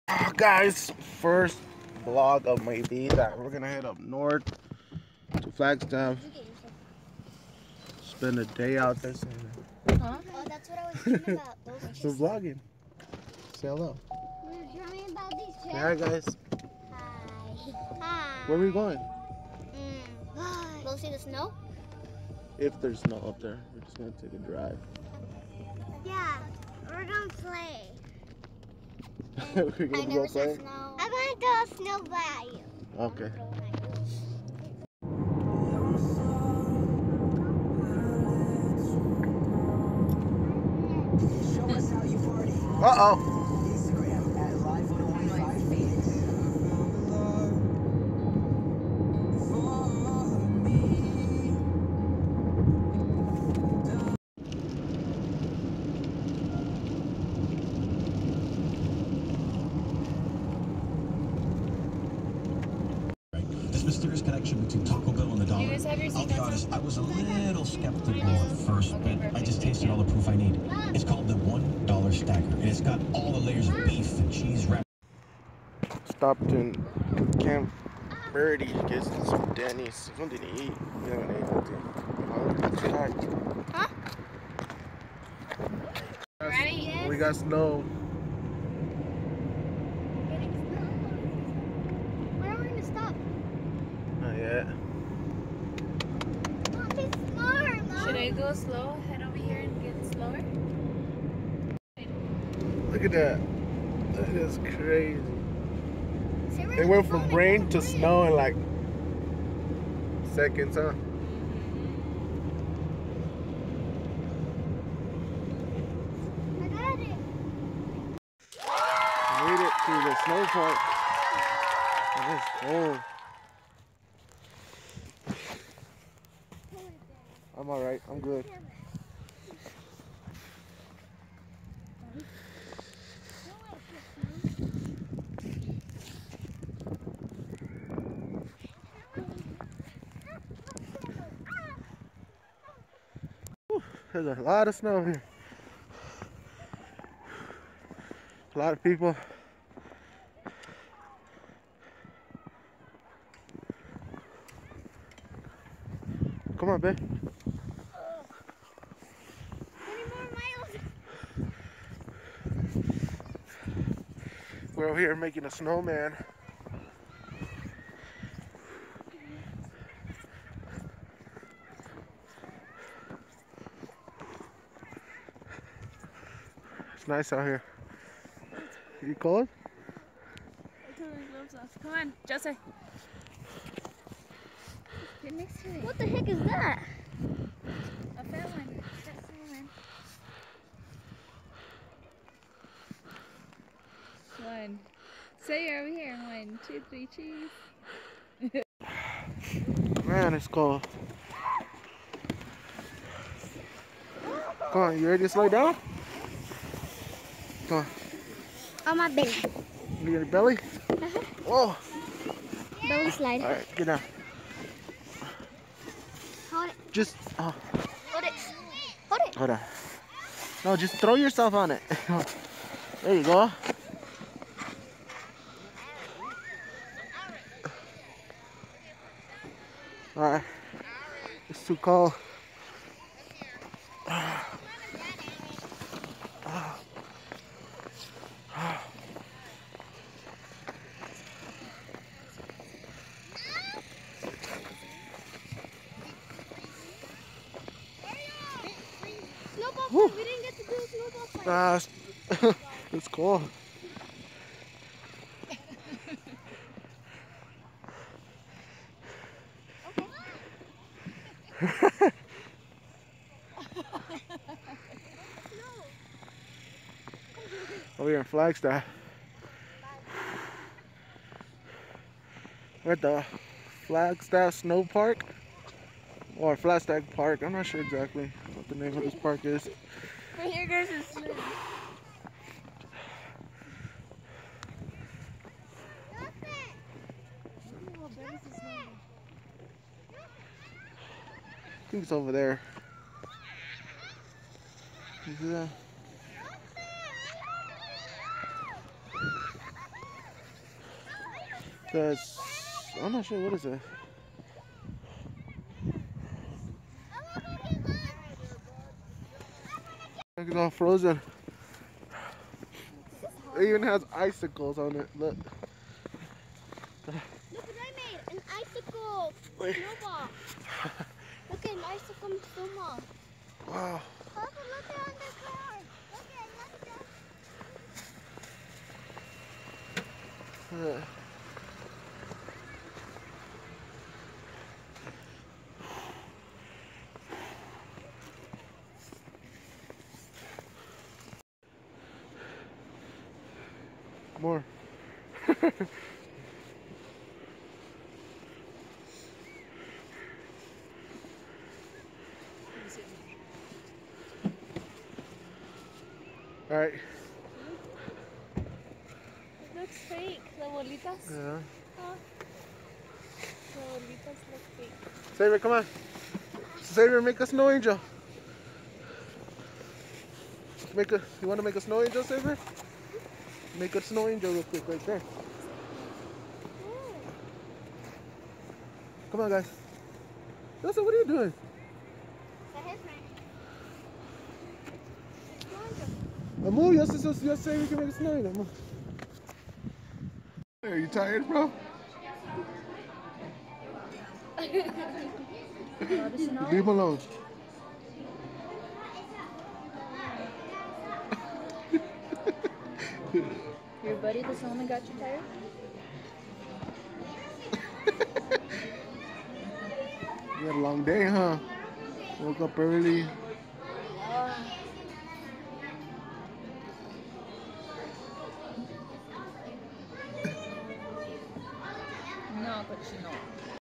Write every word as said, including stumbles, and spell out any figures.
Uh, guys, first vlog of maybe that we're gonna head up north to Flagstaff. Spend a day out there. Huh? Oh, that's what I was thinking about. Those We're vlogging. Say hello. Tell me about these Say hi, guys. Hi. Hi. Where are we going? Mm. We'll see the snow? If there's snow up there, we're just gonna take a drive. Yeah, we're gonna play. We're gonna I go never play? saw snow. I'm gonna throw a snowball at you. Okay. Uh-oh. This mysterious connection between Taco Bell and the dollar. I'll be honest, I was a little skeptical at first, but I just tasted all the proof I need. It's called the one dollar stacker, and it's got all the layers of beef and cheese wrapped. Stopped in Camp Verde, get some Denny's, something to eat. We haven't ate nothing. Say hi. Huh? Ready? We got snow. Where are we gonna stop? Not yet. Mom, be smart, Mom. Should I go slow? Head over here and get slower? Look at that. That is crazy. Say we're They on went the from phone rain and to go snow in like seconds, huh? I got it. Made it to the snow park. It is cold. I'm alright. I'm good. Whew, there's a lot of snow here. A lot of people. Come on, babe. twenty more miles. We're over here making a snowman. It's nice out here. You cold? I took my gloves off. Come on, Jose. Get next to it. What the heck is that? A fat one. Fat snowman. One. Say you're over here. One, two, three, cheese. Man, it's cold. Come on, you ready to slow down? Come on. On my belly. You get your belly? Uh-huh. Whoa. Belly slide. Alright, get down. Hold it. Just, oh, Hold it. Hold it. hold on. No, just throw yourself on it. There you go. Alright. It's too cold. Snowball Woo. fight. We didn't get to do a snowball fight. Ah, it's, it's cold. Over here in Flagstaff. We're at the Flagstaff Snow Park. Or Flagstaff Park. I'm not sure exactly what the name of this park is. But here goes his snow. I think it's over there. You see that? Cause I'm not sure what is it. It's all frozen. It even has icicles on it. Look. Look what I made, an icicle Wait. snowball. Look at an icicle snowball. Wow. Papa, look at on the car. Look at, look at. Uh, More. All right. It looks fake. The bolitas. Yeah. Huh? The bolitas look fake. Xavier, come on. Xavier, make a snow angel. Make a. You want to make a snow angel, Xavier? Make a snow angel real quick, right there. Come on, guys. Elsa, what are you doing? Move, yes, yes, yes, say we can make a snow angel. Move. Are you tired, bro? Leave him alone. Your buddy doesn't only got you tired? You had a long day, huh? Woke up early. No, cochino.